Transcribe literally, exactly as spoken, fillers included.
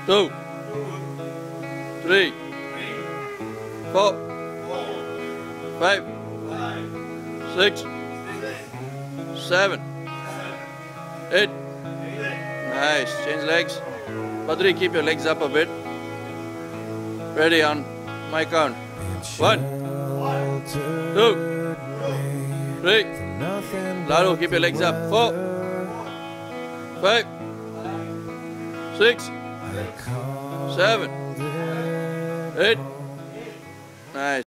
two, three, four, five, six, seven, eight. Nice. Change legs. Badri, keep your legs up a bit. Ready on my count. One, two, three. Lalu, keep your legs up. Four, five, six, seven, eight. Nice.